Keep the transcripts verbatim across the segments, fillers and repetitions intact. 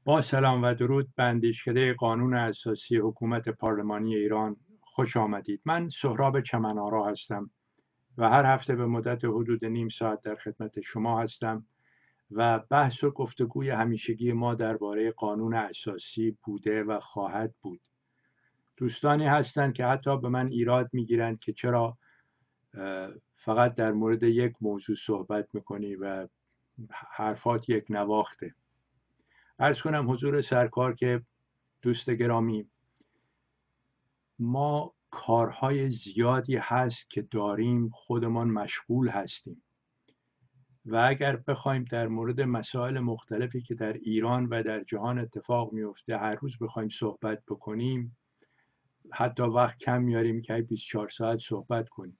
با سلام و درود به اندیشکده قانون اساسی حکومت پارلمانی ایران خوش آمدید. من سهراب چمن‌آرا هستم و هر هفته به مدت حدود نیم ساعت در خدمت شما هستم و بحث و گفتگوی همیشگی ما درباره قانون اساسی بوده و خواهد بود. دوستانی هستند که حتی به من ایراد میگیرند که چرا فقط در مورد یک موضوع صحبت میکنی و حرفات یک نواخته. عرض کنم حضور سرکار که دوست گرامی، ما کارهای زیادی هست که داریم، خودمان مشغول هستیم و اگر بخوایم در مورد مسائل مختلفی که در ایران و در جهان اتفاق میفته هر روز بخوایم صحبت بکنیم، حتی وقت کم میاریم که بیست و چهار ساعت صحبت کنیم.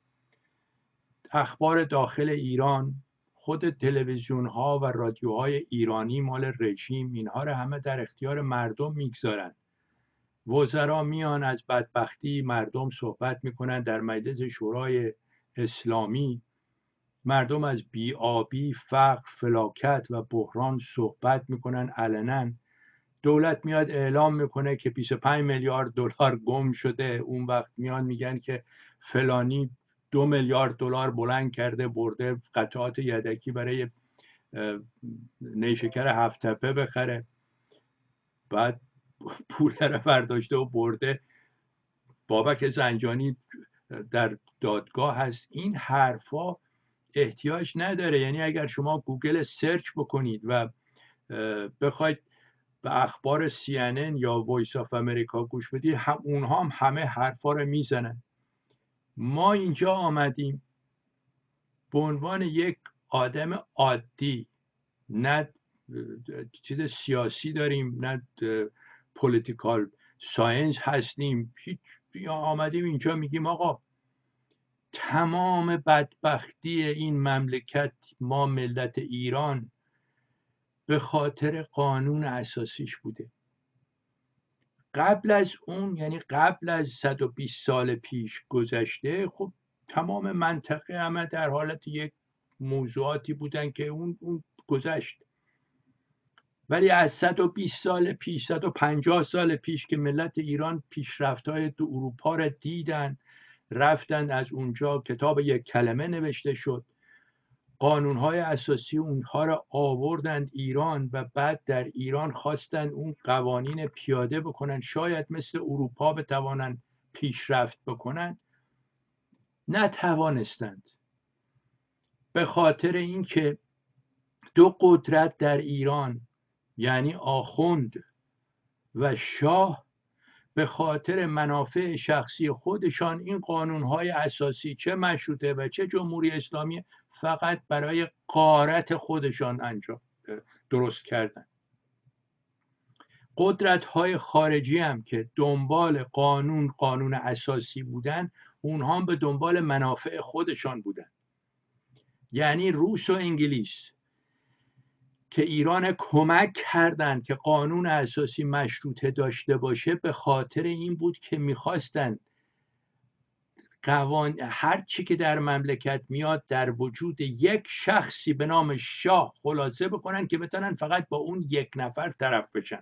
اخبار داخل ایران، خود تلویزیون ها و رادیوهای ایرانی مال رژیم، اینها رو همه در اختیار مردم میگذارن. وزرا میان از بدبختی مردم صحبت میکنن. در مجلس شورای اسلامی مردم از بی‌آبی، فقر، فلاکت و بحران صحبت میکنن علنا. دولت میاد اعلام میکنه که بیست و پنج میلیارد دلار گم شده، اون وقت میان میگن که فلانی دو میلیارد دلار بلند کرده برده قطعات یدکی برای نیشکر هفت تپه بخره، بعد پول رو برداشته و برده. بابک زنجانی در دادگاه هست. این حرفا احتیاج نداره. یعنی اگر شما گوگل سرچ بکنید و بخواید به اخبار سی ان ان یا وایس آف امریکا گوش بدید، هم اونها هم همه حرفا رو میزنن. ما اینجا آمدیم به عنوان یک آدم عادی، نه چیز سیاسی داریم نه پولیتیکال ساینس هستیم، هیچ. آمدیم اینجا میگیم آقا تمام بدبختی این مملکت، ما ملت ایران، به خاطر قانون اساسیش بوده. قبل از اون، یعنی قبل از صد و بیست سال پیش گذشته، خب تمام منطقه همه در حالت یک موضوعاتی بودن که اون, اون گذشت. ولی از صد و بیست سال پیش، صد و پنجاه سال پیش که ملت ایران پیشرفت‌های تو اروپا را دیدن، رفتن از اونجا کتاب یک کلمه نوشته شد، قانونهای اساسی اونها را آوردند ایران و بعد در ایران خواستن اون قوانین پیاده بکنن، شاید مثل اروپا بتوانند پیشرفت بکنن، نتوانستند. به خاطر اینکه دو قدرت در ایران، یعنی آخوند و شاه، به خاطر منافع شخصی خودشان این قانونهای اساسی، چه مشروطه و چه جمهوری اسلامی، فقط برای غارت خودشان انجام درست کردن. قدرت‌های خارجی هم که دنبال قانون قانون اساسی بودن، اونها هم به دنبال منافع خودشان بودن. یعنی روس و انگلیس که ایران کمک کردند که قانون اساسی مشروطه داشته باشه، به خاطر این بود که میخواستند قوان هر چی که در مملکت میاد در وجود یک شخصی به نام شاه خلاصه بکنن که بتونن فقط با اون یک نفر طرف بشن.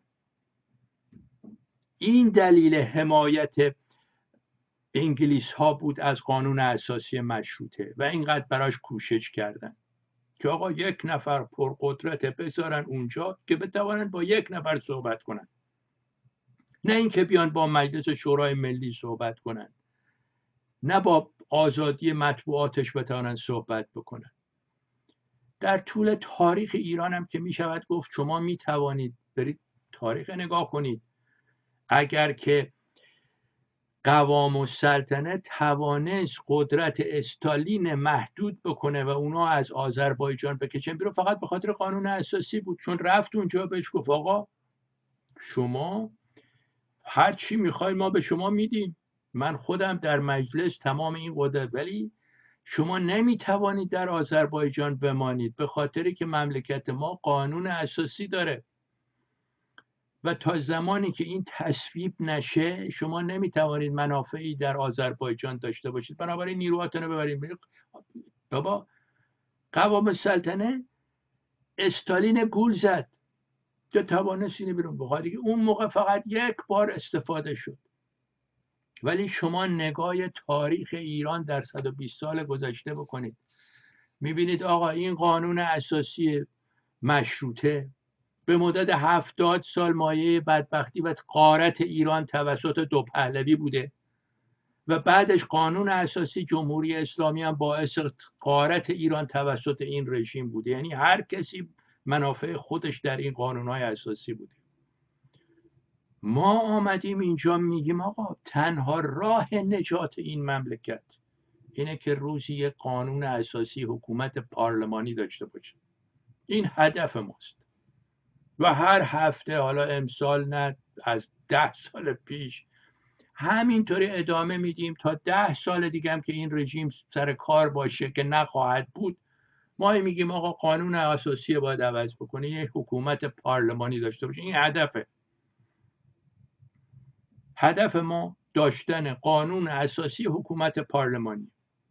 این دلیل حمایت انگلیس ها بود از قانون اساسی مشروطه و اینقدر براش کوشش کردن که آقا یک نفر پرقدرت بذارن اونجا که بتوانن با یک نفر صحبت کنن، نه اینکه بیان با مجلس شورای ملی صحبت کنن، نه با آزادی مطبوعاتش بتوانن صحبت بکنن. در طول تاریخ ایران هم که می شود گفت، شما می توانید برید تاریخ نگاه کنید، اگر که قوام السلطنه توانست قدرت استالین محدود بکنه و اونا از آذربایجان بکشن بیرون، فقط به خاطر قانون اساسی بود. چون رفت اونجا بهش گفت آقا شما هر چی میخوای ما به شما میدیم، من خودم در مجلس تمام این قدرت، ولی شما نمیتوانید در آذربایجان بمانید به خاطری که مملکت ما قانون اساسی داره و تا زمانی که این تصویب نشه شما نمیتوانید منافعی در آذربایجان داشته باشید. بنابراین نیروهاتون رو ببرید. بابا قوام السلطنه استالین گول زد تو توانست اینو بیرون بخواد دیگه. اون موقع فقط یک بار استفاده شد. ولی شما نگاه تاریخ ایران در صد و بیست سال گذشته بکنید، میبینید آقا این قانون اساسی مشروطه به مدت هفتاد سال مایه بدبختی و غارت ایران توسط دو پهلوی بوده و بعدش قانون اساسی جمهوری اسلامی هم باعث غارت ایران توسط این رژیم بوده. یعنی هر کسی منافع خودش در این قانونهای اساسی بوده. ما آمدیم اینجا میگیم آقا تنها راه نجات این مملکت اینه که روزی یک قانون اساسی حکومت پارلمانی داشته باشه. این هدف ماست و هر هفته، حالا امسال نه، از ده سال پیش همینطوری ادامه میدیم تا ده سال دیگه هم که این رژیم سر کار باشه که نخواهد بود. ما میگیم آقا قانون اساسی باید عوض بکنه، یک حکومت پارلمانی داشته باشه. این هدفه. هدف ما داشتن قانون اساسی حکومت پارلمانی.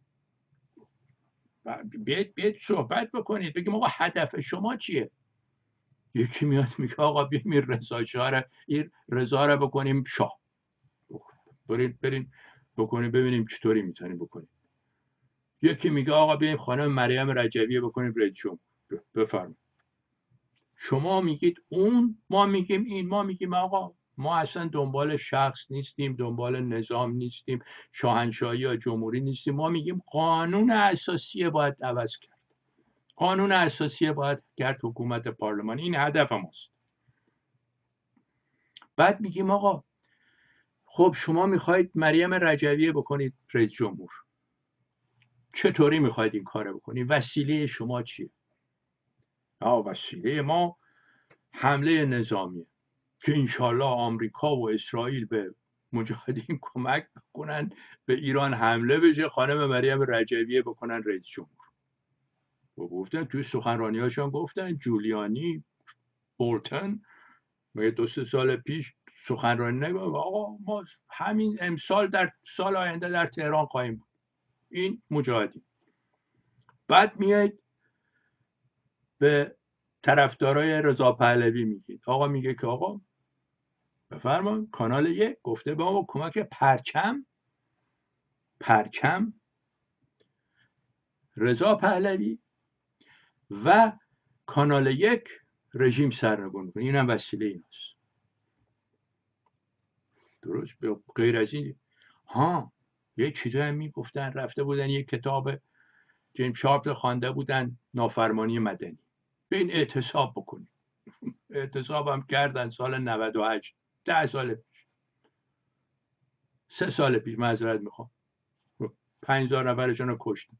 بیاید بیاید صحبت بکنید، بگیم آقا هدف شما چیه؟ یکی میاد میگه آقا بیایم این رضا شاه رو این رضا رو بکنیم شاه. بریم بریم بکنیم ببینیم چطوری میتونیم بکنیم. یکی میگه آقا بیایم خانم مریم رجویه بکنیم رئیس جمهور. بفرمایید. شما میگید اون، ما میگیم این. ما میگیم آقا ما اصلا دنبال شخص نیستیم، دنبال نظام نیستیم، شاهنشاهی یا جمهوری نیستیم. ما میگیم قانون اساسی باید عوض کرد. قانون اساسی باید کرد حکومت پارلمانی. این هدف ماست. بعد میگیم آقا خب شما میخواید مریم رجویه بکنید رئیس جمهور. چطوری میخواید این کار بکنید؟ وسیله شما چیه؟ آه وسیله ما حمله نظامیه که انشالله آمریکا و اسرائیل به مجاهدین کمک بکنن، به ایران حمله بشه، خانم مریم رجویه بکنن رئیس جمهور. و گفتن توی سخنرانی هاشون گفتن، جولیانی، بولتن ما دو سه سال پیش سخنرانی نگفت آقا ما همین امسال در سال آینده در تهران خواهیم بود. این مجاهدین. بعد میاید به طرفدارای رضا پهلوی میگید آقا میگه که آقا بفرمایید کانال یک گفته به ما کمک پرچم پرچم رضا پهلوی و کانال یک رژیم سرنگون کنه. اینم وسیله ایناست. درست؟ غیر از این ها یه چیزایی هم میگفتن، رفته بودن یه کتاب جیم شارپ خوانده بودن، نافرمانی مدنی. به این اعتصاب بکنیم. اعتصاب هم کردن سال نود و هشت، ده سال پیش، سه سال پیش، معذرت میخوام، پنج هزار نفرشون رو کشتن.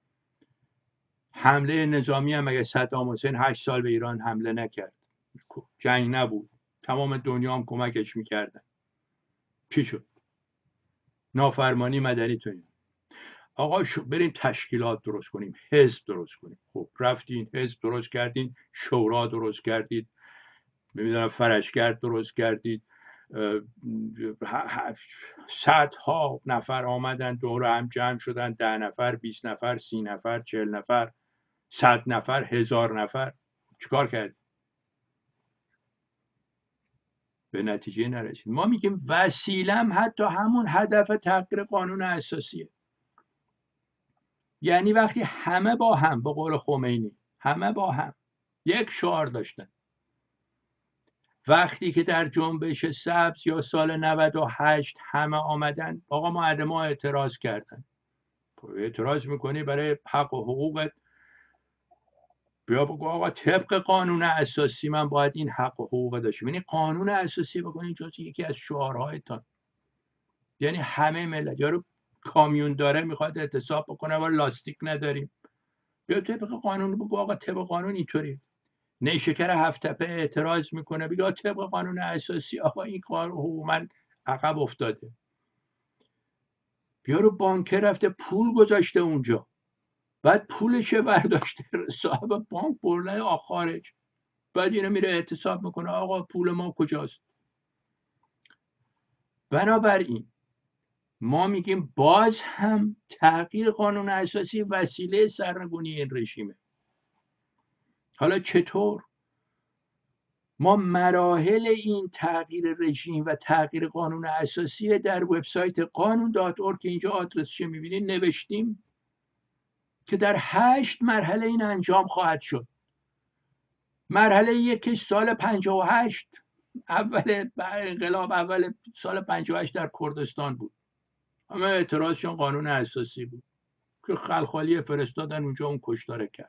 حمله نظامی هم مگه صدام حسین هشت سال به ایران حمله نکرد؟ جنگ نبود، تمام دنیا هم کمکش میکردن. چی شد؟ نافرمانی مدنی تو این. آقا بریم تشکیلات درست کنیم، حزب درست کنیم. خب رفتین حزب درست کردین، شورا درست کردید، نمیدونم فرشگرد درست کردید، صدها نفر آمدن دور هم جمع شدن، ده نفر، بیست نفر، سی نفر، چهل نفر، صد نفر، هزار نفر. چیکار کرد؟ به نتیجه نرسید. ما میگیم وسیلم حتی همون هدف تغییر قانون اساسیه. یعنی وقتی همه با هم، به قول خمینی، همه با هم یک شعار داشتن، وقتی که در جنبش سبز یا سال نود و هشت همه آمدن آقا ما ما اعتراض کردن. اعتراض میکنی برای حق و حقوقت، بیا بگو آقا طبق قانون اساسی من باید این حق و حقوق داشته. یعنی قانون اساسی بکنین جز یکی از شعارهایتان. یعنی همه ملت، یارو کامیون داره میخواد اعتصاب بکنه و لاستیک نداریم، بیا طبق قانون بگو آقا طبق قانون اینطوری. نیشکر هفت تپه اعتراض میکنه، بگو طبق قانون اساسی آقا این قانون من عقب افتاده. یارو بانکر رفته پول گذاشته اونجا، بعد پولش برداشته صاحب بانک برده آخارش، بعد اینو میره اعتصاب میکنه آقا پول ما کجاست؟ بنابراین ما میگیم باز هم تغییر قانون اساسی وسیله سرنگونی این رژیمه. حالا چطور؟ ما مراحل این تغییر رژیم و تغییر قانون اساسی در وبسایت قانون دات اورگ که اینجا آدرسش میبینید نوشتیم که در هشت مرحله این انجام خواهد شد. مرحله یکش سال پنجاه و هشت، اول انقلاب، اول سال پنجاه و هشت در کردستان بود. همه اعتراضشون قانون اساسی بود که خلخالی فرستادن اونجا، اون کشتاره کرد.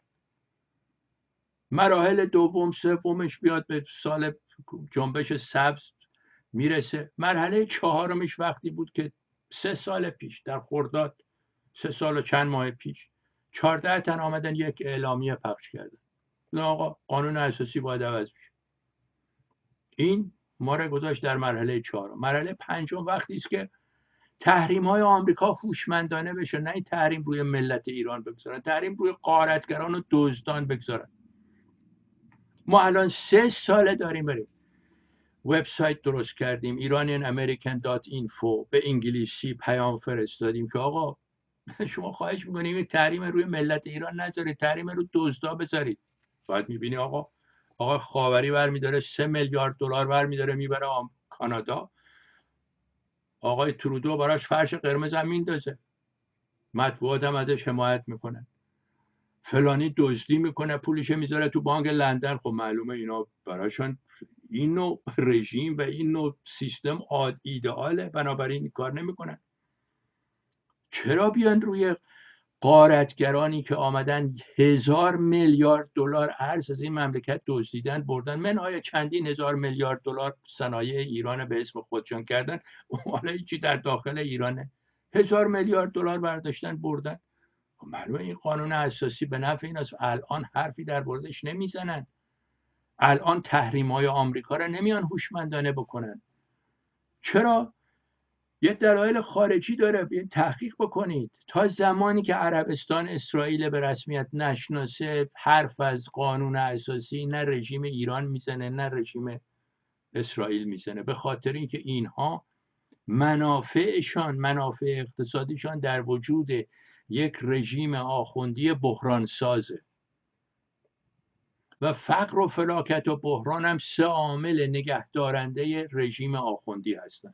مراحل دوم سومش بیاد به سال جنبش سبز میرسه. مرحله چهارمش وقتی بود که سه سال پیش در خرداد، سه سال و چند ماه پیش، چهارده تن آمدن یک اعلامیه پخش کردن آقا قانون اساسی باید عوض بشه. این ما را گذاشت در مرحله چهارم. مرحله پنجم وقتی است که تحریم های آمریکا هوشمندانه بشه، نه این تحریم روی ملت ایران بگذارن، تحریم روی غارتگران و دزدان بگذارن. ما الان سه ساله داریم بریم وبسایت درست کردیم ایرانیان امریکن دات اینفو، به انگلیسی پیام فرستادیم که آقا شما خواهش میکنیم این تحریم روی ملت ایران نذارید، تحریم رو دزدا بذارید. باید میبینی آقا آقا خاوری برمیداره سه میلیارد دلار برمیداره میبره کانادا، آقای ترودو براش فرش قرمز هم میندازه، مطبوعات هم ازش حمایت میکنن، فلانی دزدی میکنه پولش میذاره تو بانک لندن. خب معلومه اینا براشون این نوع رژیم و این نوع سیستم ایدئاله، بنابراین این کار نمیکنن. چرا بیان روی غارتگرانی که آمدن هزار میلیارد دلار ارز از این مملکت دزدیدن بردن، منهای چندین هزار میلیارد دلار صنایع ایران به اسم خودشان کردن، حالا هیچی در داخل ایرانه، هزار میلیارد دلار برداشتن بردن. معلومه این قانون اساسی به نفع این است. الان حرفی در موردش نمیزنن، الان تحریم های آمریکا را نمیان هوشمندانه بکنن. چرا؟ یه دلایل خارجی داره، یه تحقیق بکنید. تا زمانی که عربستان اسرائیل به رسمیت نشناسه حرف از قانون اساسی نه رژیم ایران میزنه نه رژیم اسرائیل میزنه، به خاطر اینکه اینها منافعشان، منافع اقتصادیشان در وجود یک رژیم آخوندی بحران سازه و فقر و فلاکت و بحران هم سه عامل نگهدارنده رژیم آخوندی هستند.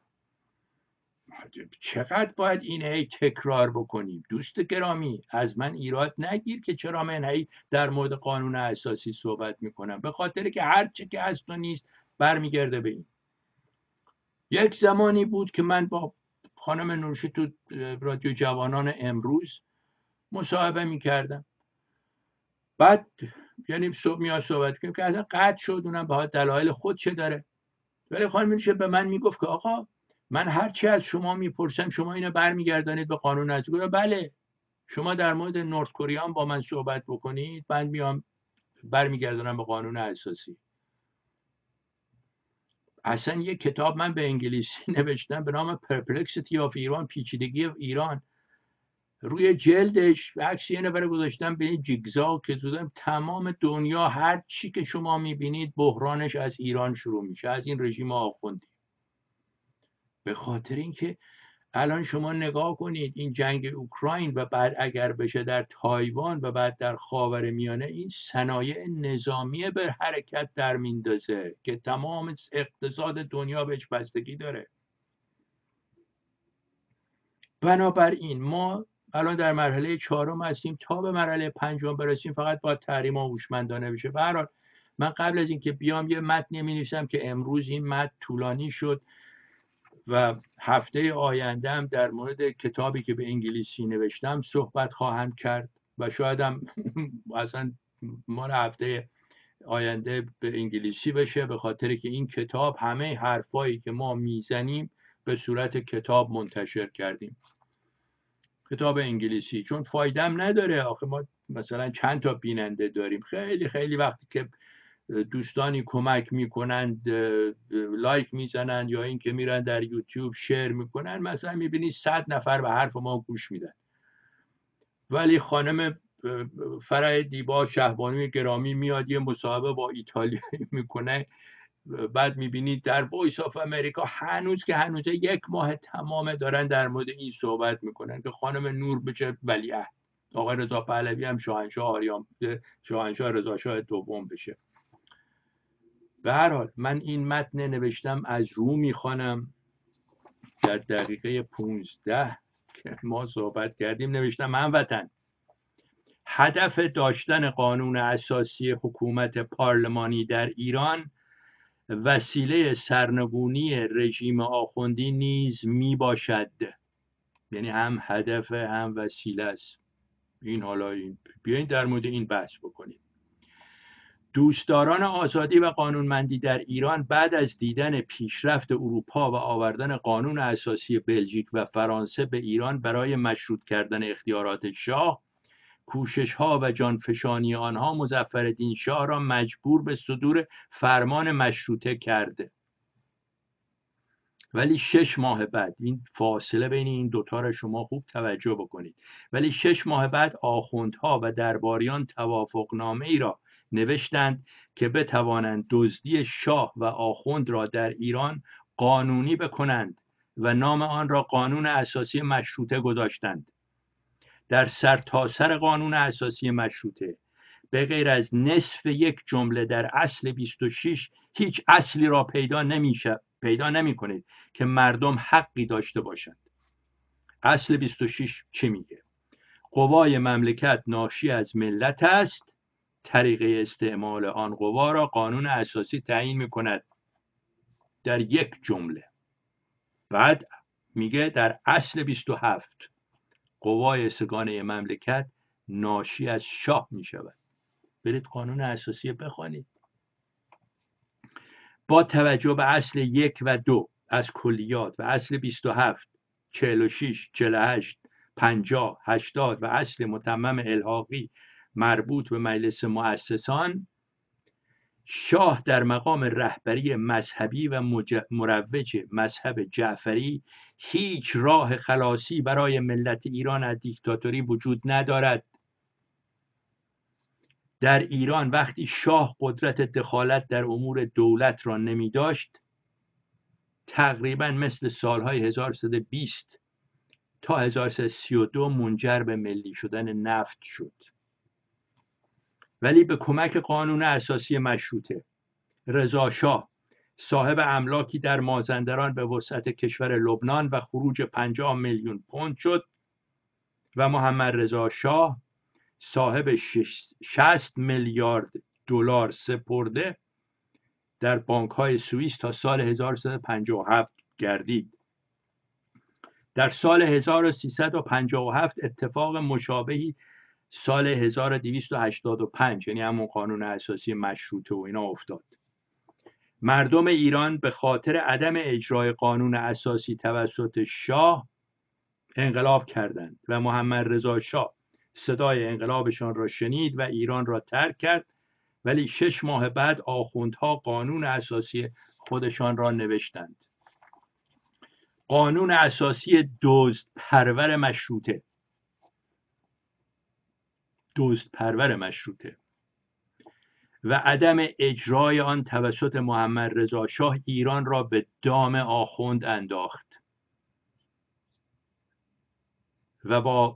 چقدر باید این هی تکرار بکنیم؟ دوست گرامی از من ایراد نگیر که چرا من هی در مورد قانون اساسی صحبت میکنم، به خاطر که هر چه که هست و نیست برمیگرده به این. یک زمانی بود که من با خانم نورشی تو رادیو جوانان امروز مصاحبه میکردم، بعد یعنی صبح میاد صحبت کنیم که اصلا قطع شد، اونم به دلایل خود چه داره، ولی خانم نورشی به من میگفت که آقا من هرچی از شما میپرسم شما اینو برمیگردانید به قانون اساسی. بله شما در مورد نورد کره با من صحبت بکنید، من میام برمیگردانم به قانون اساسی. اصلا یک کتاب من به انگلیسی نوشتم به نام پرپلکسیتی آف ایران، پیچیدگی ایران، روی جلدش عکس یه نفر گذاشتم به این جیگزا که دادم تمام دنیا هر چی که شما میبینید بحرانش از ایران شروع میشه، از این رژیم آخوندی. به خاطر اینکه الان شما نگاه کنید این جنگ اوکراین و بعد اگر بشه در تایوان و بعد در خاورمیانه، این صنایع نظامی به حرکت در میندازه که تمام اقتصاد دنیا بهش بستگی داره. بنابراین ما الان در مرحله چهارم هستیم، تا به مرحله پنجم برسیم فقط با تحریم ها هوشمندانه بشه. به هر حال من قبل از اینکه بیام یه متن می‌نویسم که امروز این متن طولانی شد و هفته آینده هم در مورد کتابی که به انگلیسی نوشتم صحبت خواهم کرد و شاید هم اصلا مال هفته آینده به انگلیسی بشه، به خاطر که این کتاب همه حرفایی که ما میزنیم به صورت کتاب منتشر کردیم، کتاب انگلیسی، چون فایدم نداره. آخه ما مثلا چند تا بیننده داریم، خیلی خیلی وقتی که دوستانی کمک میکنند لایک میزنند یا اینکه میرن در یوتیوب شیر میکنن، مثلا میبینی صد نفر به حرف ما گوش میدن، ولی خانم فرح دیبا شهبانوی گرامی میاد یه مصاحبه با ایتالیایی میکنه، بعد میبینید در وایس آف امریکا هنوز که هنوز یک ماه تمامه دارن در مورد این صحبت میکنن که خانم نور بشه ولیعهد، آقای رضا پهلوی هم شاهنشاه آریان، شاهنشاه رضا شاه دوم بشه. به هر حال من این متن نوشتم، از رو میخوانم. در دقیقه پونزده که ما صحبت کردیم نوشتم: هموطن، هدف داشتن قانون اساسی حکومت پارلمانی در ایران وسیله سرنگونی رژیم آخوندی نیز می باشد. یعنی هم هدف هم وسیله است. این حالا این بیاین در مورد این بحث بکنیم. دوستداران آزادی و قانونمندی در ایران بعد از دیدن پیشرفت اروپا و آوردن قانون اساسی بلژیک و فرانسه به ایران برای مشروط کردن اختیارات شاه، کوشش‌ها و جانفشانی آنها مظفرالدین شاه را مجبور به صدور فرمان مشروطه کرده. ولی شش ماه بعد، این فاصله بین این دوتا را شما خوب توجه بکنید، ولی شش ماه بعد آخوندها و درباریان توافقنامه ای را نوشتند که بتوانند دزدی شاه و آخوند را در ایران قانونی بکنند و نام آن را قانون اساسی مشروطه گذاشتند. در سرتاسر قانون اساسی مشروطه به غیر از نصف یک جمله در اصل بیست و شش هیچ اصلی را پیدا نمیشه پیدا نمی کنید که مردم حقی داشته باشند. اصل بیست و شش چی میگه؟ قوای مملکت ناشی از ملت است، طریقه استعمال آن قوا را قانون اساسی تعیین میکند. در یک جمله. بعد میگه در اصل بیست و هفت قوای سگانه مملکت ناشی از شاه میشود. برید قانون اساسی بخوانید. با توجه به اصل یک و دو از کلیات و اصل بیست و هفت، چهل و شش، چهل و هشت، پنجاه، هشتاد و اصل متمم الحاقی مربوط به مجلس مؤسسان، شاه در مقام رهبری مذهبی و مروج مذهب جعفری هیچ راه خلاصی برای ملت ایران از دیکتاتوری وجود ندارد. در ایران وقتی شاه قدرت دخالت در امور دولت را نمی داشت، تقریبا مثل سالهای هزار و سیصد و بیست تا هزار و سیصد و سی و دو منجر به ملی شدن نفت شد. ولی به کمک قانون اساسی مشروطه، رضا شاه صاحب املاکی در مازندران به وسعت کشور لبنان و خروج پنجاه میلیون پوند شد و محمد رضا شاه صاحب شصت میلیارد دلار سپرده در بانک‌های سوئیس تا سال هزار و سیصد و پنجاه و هفت گردید. در سال هزار و سیصد و پنجاه و هفت اتفاق مشابهی سال هزار و دویست و هشتاد و پنج، یعنی همون قانون اساسی مشروطه و اینا، افتاد. مردم ایران به خاطر عدم اجرای قانون اساسی توسط شاه انقلاب کردند و محمد رضا شاه صدای انقلابشان را شنید و ایران را ترک کرد. ولی شش ماه بعد آخوندها قانون اساسی خودشان را نوشتند. قانون اساسی دزد پرور مشروطه دزد پرور مشروطه و عدم اجرای آن توسط محمد رضا شاه ایران را به دام آخوند انداخت و با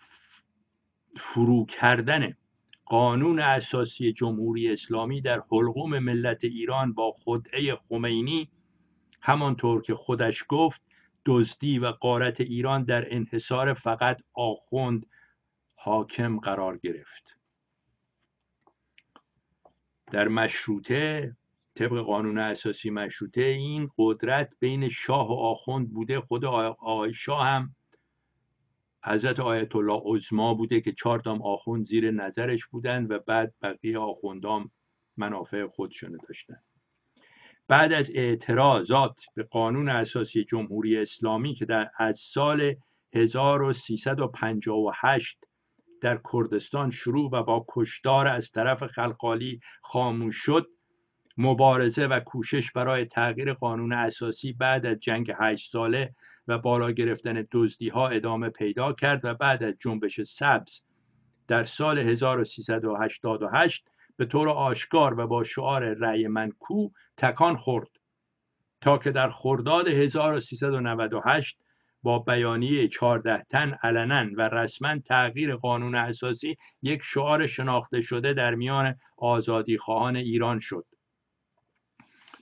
فرو کردن قانون اساسی جمهوری اسلامی در حلقوم ملت ایران با خدعه خمینی، همانطور که خودش گفت، دزدی و غارت ایران در انحصار فقط آخوند حاکم قرار گرفت. در مشروطه، طبق قانون اساسی مشروطه، این قدرت بین شاه و آخوند بوده. خود آقای شاه هم حضرت آیت الله عظما بوده که چهار تا آخوند زیر نظرش بودن و بعد بقیه آخوندام منافع خودشون داشتن. بعد از اعتراضات به قانون اساسی جمهوری اسلامی که در از سال هزار و سیصد و پنجاه و هشت در کردستان شروع و با کشتار از طرف خلخالی خاموش شد، مبارزه و کوشش برای تغییر قانون اساسی بعد از جنگ هشت ساله و بالا گرفتن دزدی ها ادامه پیدا کرد و بعد از جنبش سبز در سال هزار و سیصد و هشتاد و هشت به طور آشکار و با شعار رأی من کو تکان خورد، تا که در خرداد هزار و سیصد و نود و هشت با بیانیه چهارده تن علنا و رسما تغییر قانون اساسی یک شعار شناخته شده در میان آزادی خواهان ایران شد.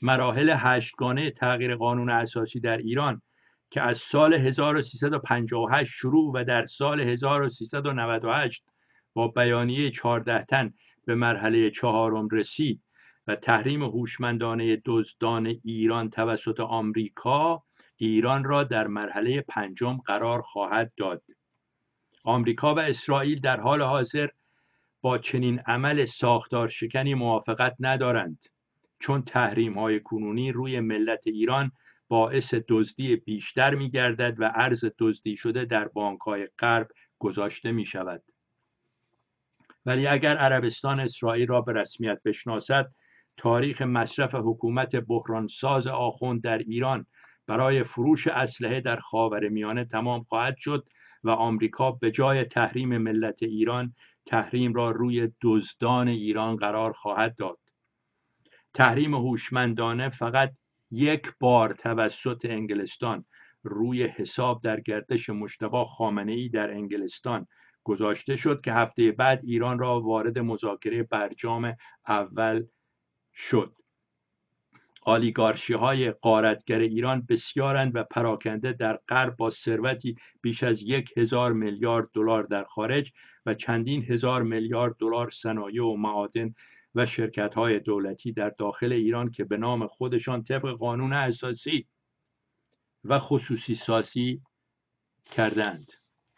مراحل هشتگانه تغییر قانون اساسی در ایران که از سال هزار و سیصد و پنجاه و هشت شروع و در سال هزار و سیصد و نود و هشت با بیانیه چهارده تن به مرحله چهارم رسید و تحریم هوشمندانه دزدان ایران توسط آمریکا ایران را در مرحله پنجم قرار خواهد داد. آمریکا و اسرائیل در حال حاضر با چنین عمل ساختار شکنی موافقت ندارند، چون تحریم‌های کنونی روی ملت ایران باعث دزدی بیشتر می‌گردد و ارز دزدی شده در بانک‌های غرب گذاشته می‌شود. ولی اگر عربستان اسرائیل را به رسمیت بشناسد، تاریخ مصرف حکومت بحرانساز آخوند در ایران برای فروش اسلحه در خاورمیانه تمام خواهد شد و آمریکا به جای تحریم ملت ایران تحریم را روی دزدان ایران قرار خواهد داد. تحریم هوشمندانه فقط یک بار توسط انگلستان روی حساب در گردش مجتبی خامنه‌ای در انگلستان گذاشته شد که هفته بعد ایران را وارد مذاکره برجام اول شد. آلیگارشی های غارتگر ایران بسیارند و پراکنده در غرب با ثروتی بیش از یک هزار میلیارد دلار در خارج و چندین هزار میلیارد دلار صنایع و معادن و شرکت‌های دولتی در داخل ایران که به نام خودشان طبق قانون اساسی و خصوصی سازی کردند.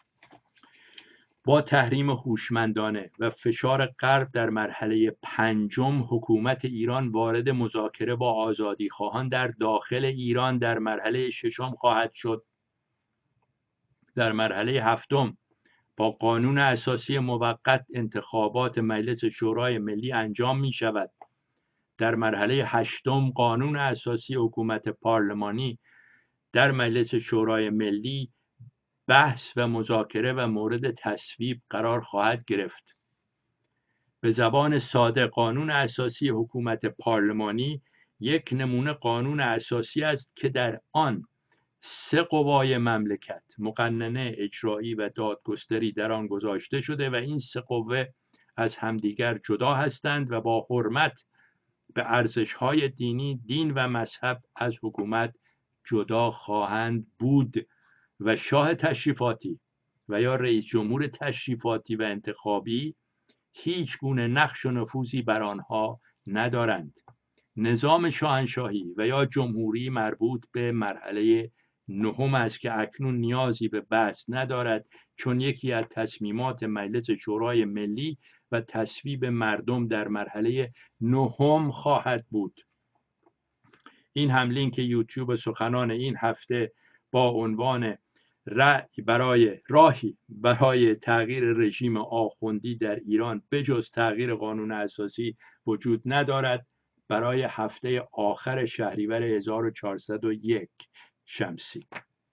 با تحریم هوشمندانه و فشار غرب در مرحله پنجم حکومت ایران وارد مذاکره با آزادیخواهان در داخل ایران در مرحله ششم خواهد شد. در مرحله هفتم با قانون اساسی موقت انتخابات مجلس شورای ملی انجام می شود. در مرحله هشتم قانون اساسی حکومت پارلمانی در مجلس شورای ملی بحث و مذاکره و مورد تصویب قرار خواهد گرفت. به زبان ساده قانون اساسی حکومت پارلمانی یک نمونه قانون اساسی است که در آن سه قوای مملکت مقننه، اجرایی و دادگستری در آن گذاشته شده و این سه قوه از همدیگر جدا هستند و با حرمت به ارزش‌های دینی، دین و مذهب از حکومت جدا خواهند بود و شاه تشریفاتی و یا رئیس جمهور تشریفاتی و انتخابی هیچ گونه نقش و نفوذی بر آنها ندارند. نظام شاهنشاهی و یا جمهوری مربوط به مرحله نهم است که اکنون نیازی به بحث ندارد، چون یکی از تصمیمات مجلس شورای ملی و تصویب مردم در مرحله نهم خواهد بود. این هم لینک یوتیوب سخنان این هفته با عنوان رأی برای راهی برای تغییر رژیم آخوندی در ایران بجز تغییر قانون اساسی وجود ندارد برای هفته آخر شهریور هزار و چهارصد و یک شمسی.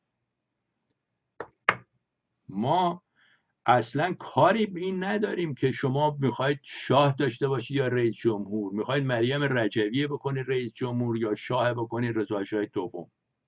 ما اصلا کاری به این نداریم که شما میخواید شاه داشته باشید یا رئیس جمهور، میخواید مریم رجویه بکنید رئیس جمهور یا شاه بکنید رضا شاه دوم.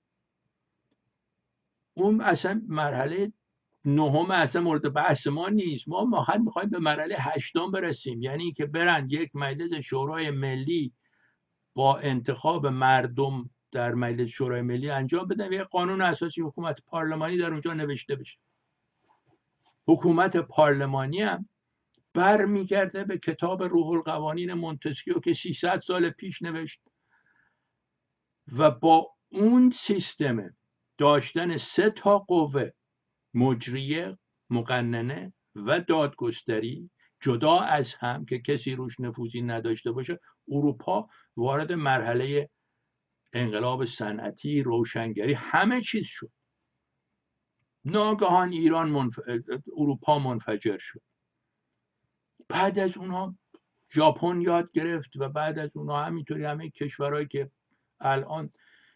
اون اصلا مرحله نهم اصلا مورد بحث ما نیست. ما ما میخوایم به مرحله هشتم برسیم، یعنی که برند یک مجلس شورای ملی با انتخاب مردم در مجلس شورای ملی انجام بدن و یک قانون اساسی حکومت پارلمانی در اونجا نوشته بشه. حکومت پارلمانی هم برمیگرده به کتاب روح القوانین مونتسکیو که سیصد سال پیش نوشت و با اون سیستم داشتن سه تا قوه مجریه، مقننه و دادگستری جدا از هم که کسی روش نفوذی نداشته باشه، اروپا وارد مرحله انقلاب صنعتی، روشنگری، همه چیز شد. ناگهان ایران منف... اروپا منفجر شد. بعد از اونها ژاپن یاد گرفت و بعد از اونها همینطوری همه کشورهایی که الان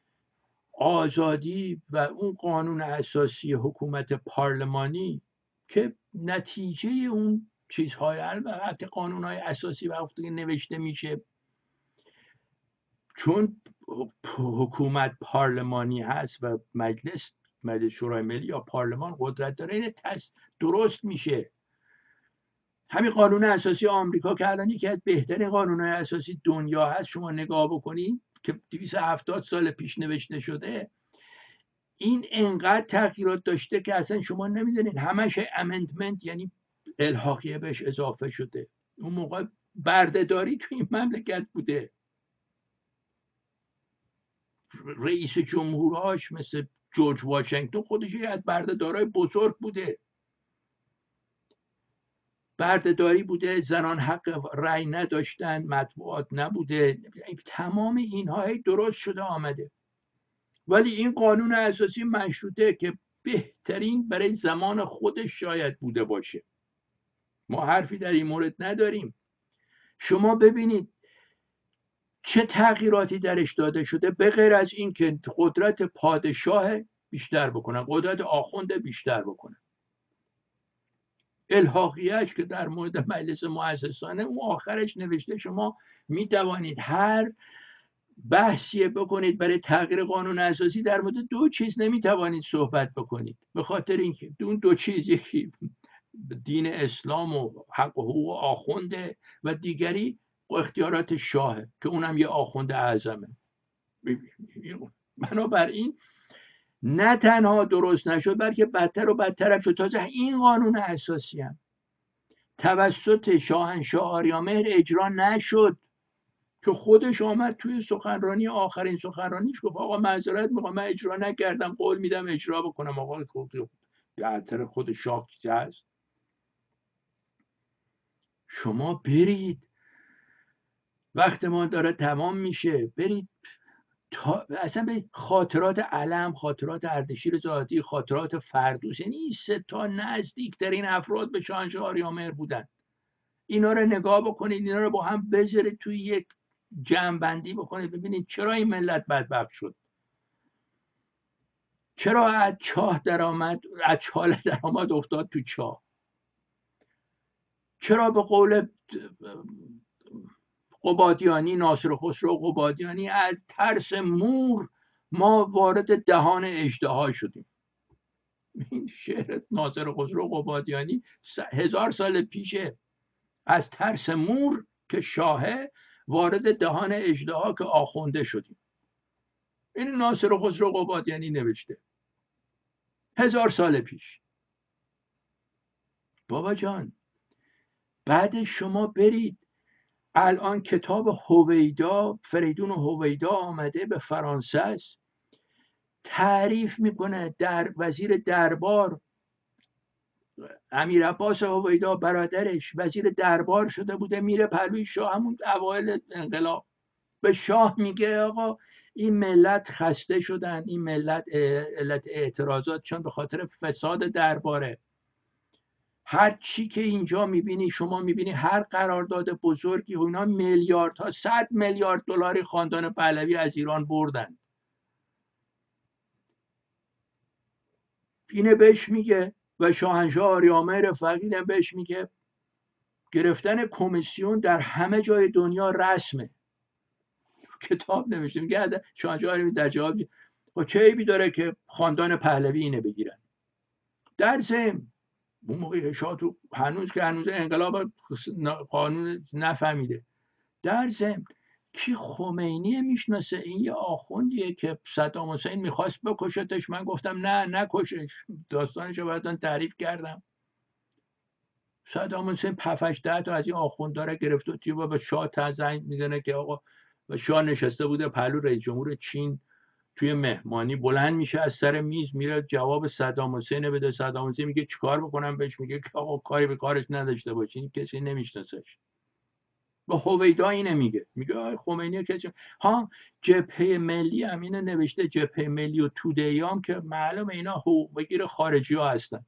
آزادی و اون قانون اساسی حکومت پارلمانی که نتیجه اون چیزهای البته قانونهای اساسی وقتی که نوشته میشه چون حکومت پارلمانی هست و مجلس مجلس شورای ملی یا پارلمان قدرت داره، این تست درست میشه. همین قانون اساسی آمریکا که الان یکی از بهترین قانونهای اساسی دنیا هست، شما نگاه بکنید که دویست و هفتاد سال پیش نوشته شده، این انقدر تغییرات داشته که اصلا شما نمیدونید. همش امندمنت یعنی الحاقیه بهش اضافه شده. اون موقع بردهداری تو این مملکت بوده. رئیس جمهورهاش مثل جورج واشنگتن خودش یکی از بردهدارای بزرگ بوده. بردهداری بوده، زنان حق رأی نداشتن، مطبوعات نبوده، تمام اینها درست شده آمده. ولی این قانون اساسی مشروطه که بهترین برای زمان خودش شاید بوده باشه، ما حرفی در این مورد نداریم. شما ببینید چه تغییراتی درش داده شده، به غیر از این که قدرت پادشاه بیشتر بکنن، قدرت آخونده بیشتر بکنن. الحاقیهش که در مورد مجلس مؤسسانه اون آخرش نوشته شما می توانید هر بحثی بکنید برای تغییر قانون اساسی، در مورد دو چیز نمی توانید صحبت بکنید، به خاطر اینکه اون دو چیز، یکی دین اسلام و حق و حقوق آخونده و دیگری اختیارات شاهه که اونم یه آخونده اعظمه. بنابراین نه تنها درست نشد بلکه بدتر و بدتر هم شد. تازه این قانون اساسی هم توسط شاهنشاه آریامهر اجرا نشد که خودش آمد توی سخنرانی، آخرین سخنرانیش گفت آقا معذرت میخوام، من اجرا نکردم، قول میدم اجرا بکنم. آقا خود خود شاه هست. شما برید، وقت ما داره تمام میشه، برید تا اصلا به خاطرات علم، خاطرات اردشیر زادی، خاطرات فردوس، یعنی این سه تا نزدیکترین افراد به شاهنشاه آریامهر بودن. اینا رو نگاه بکنید، اینا رو با هم بذارید توی یک جمع‌بندی بکنید، ببینید چرا این ملت بدبخت شد، چرا از چاه درآمد، از چاله درآمد افتاد تو چاه، چرا به قول قبادیانی، ناصر خسرو قبادیانی، از ترس مور ما وارد دهان اژدها شدیم. این شعر ناصر خسرو قبادیانی هزار سال پیشه. از ترس مور که شاهه وارد دهان اژدها که آخونده شدیم. این ناصر خسرو قبادیانی نوشته هزار سال پیش. بابا جان بعد شما برید، الان کتاب هویدا، فریدون هویدا آمده، به فرانسه است، تعریف میکنه در وزیر دربار، امیر عباس هویدا برادرش وزیر دربار شده بوده، میره پلوی شاه، همون اوایل انقلاب، به شاه میگه آقا این ملت خسته شدن، این ملت علت اعتراضات چون به خاطر فساد درباره. هر چی که اینجا میبینی، شما میبینی هر قرارداد بزرگی و اینا میلیاردها، صد میلیارد دلاری خاندان پهلوی از ایران بردن. اینه بهش میگه و شاهنشاه آریامهر فقیدم بهش میگه گرفتن کمیسیون در همه جای دنیا رسمه. کتاب نوشته، میگه شاهنشاه آریامهر در جواب خب چه عیبی داره که خاندان پهلوی اینه بگیرن. در ضمن اون موقع شاه تو هنوز که هنوز انقلاب قانون نفهمیده، در ضمن کی خمینی میشناسه؟ این یه آخوندیه که صدام حسین میخواست بکشتش، من گفتم نه نکشش، داستانشو بعداً تعریف کردم. صدام حسین پفش ده تا از این آخوندارا گرفت و تیبا به شاه زنگ میزنه که آقا، و شاه نشسته بوده پهلو رئیس جمهور چین توی مهمانی، بلند میشه از سر میز میره جواب صدام حسین بده. صدام حسین میگه چیکار بکنم؟ بهش میگه که آقا کاری به کارش نداشته باشین، کسی نمیشناسش. با هویدا اینه میگه، میگه خمینی که ها جبهه ملی هم اینه نوشته، جبهه ملی و توده هم که معلومه اینا حقوق بگیر خارجی ها هستن.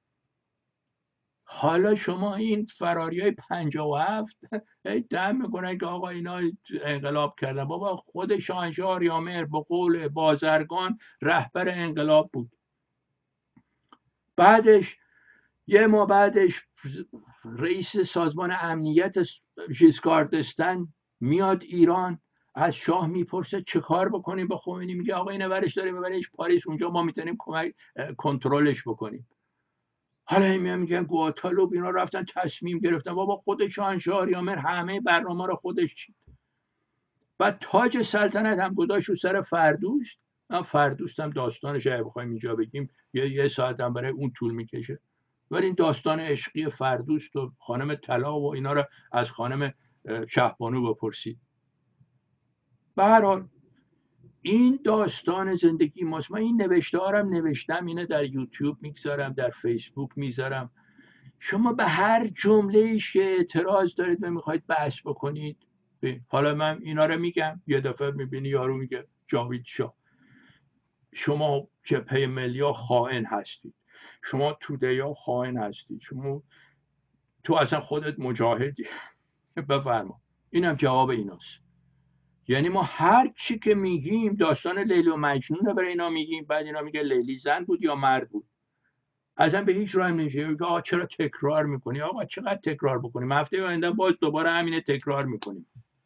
حالا شما این فراری های پنجاه و هفت دم میکنن که آقا اینا انقلاب کردن. بابا خود شاهنشاه آریامهر به قول بازرگان رهبر انقلاب بود. بعدش یه ماه بعدش رئیس سازمان امنیت ژیسکار دستن میاد ایران، از شاه میپرسه چه کار بکنیم با خمینی؟ میگه آقا اینو ورش داریم ببریش پاریس، اونجا ما میتونیم کمک کنترلش بکنیم. حالا این میگن گواتالوب اینا رفتن تصمیم گرفتن. بابا خود شاهنشاه آریامهر همه برنامه رو خودش چید. و تاج سلطنت هم گذاشت رو سر فردوست. من فردوست هم داستانش اگه بخوایم اینجا بگیم یه, یه ساعت هم برای اون طول میکشه، ولی این داستان عشقی فردوست و خانم طلا و اینا رو از خانم شهبانو بپرسید. به هر حال این داستان زندگی ماست. من این نوشته ها هم نوشتم، اینه در یوتیوب میگذارم، در فیسبوک میذارم. شما به هر جمله ایش که اعتراض دارید و میخواید بحث بکنید، حالا من اینا رو میگم، یه دفعه میبینی یارو میگه جاوید شاه شما جبهه ملی ها خائن هستید، شما توده ها خائن هستید، شما تو اصلا خودت مجاهدی. بفرما، اینم جواب ایناست. یعنی ما هر چی که میگیم داستان لیلی و مجنون رو برای اینا میگیم، بعد اینا میگه لیلی زن بود یا مرد بود، اصلا به هیچ راه نمیشه. آقا چرا تکرار میکنی؟ آقا چقدر تکرار بکنیم؟ هفته آینده باز دوباره همینه تکرار میکنیم.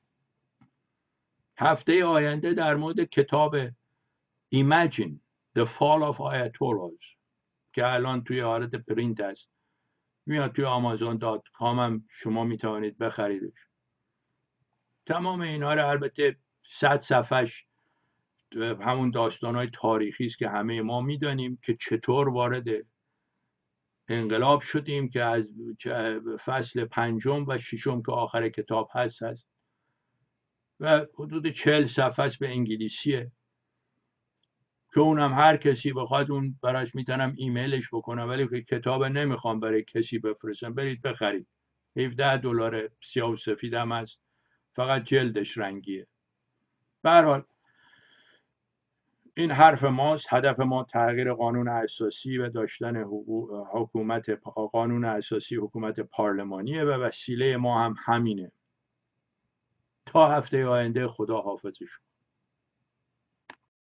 هفته آینده در مورد کتاب Imagine the Fall of Ayatollahs که الان توی حالت پرینت هست، میاد توی آمازون دات کام هم شما میتوانید بخریدش. تمام اینا رو، البته صد صفحش همون داستانهای تاریخی است که همه ما میدانیم که چطور وارد انقلاب شدیم، که از فصل پنجم و ششم که آخر کتاب هست هست و حدود چهل صفحه است به انگلیسیه که اونم هر کسی بخواد اون براش میتونم ایمیلش بکنم، ولی که کتاب نمیخوام برای کسی بفرستم، برید بخرید. هفده دلار، سیاه و سفید هم هست، فقط جلدش رنگیه. به هر حال این حرف ماست. هدف ما تغییر قانون اساسی و داشتن حکومت قانون اساسی حکومت پارلمانیه و وسیله ما هم همینه. تا هفته آینده، خدا حافظشون.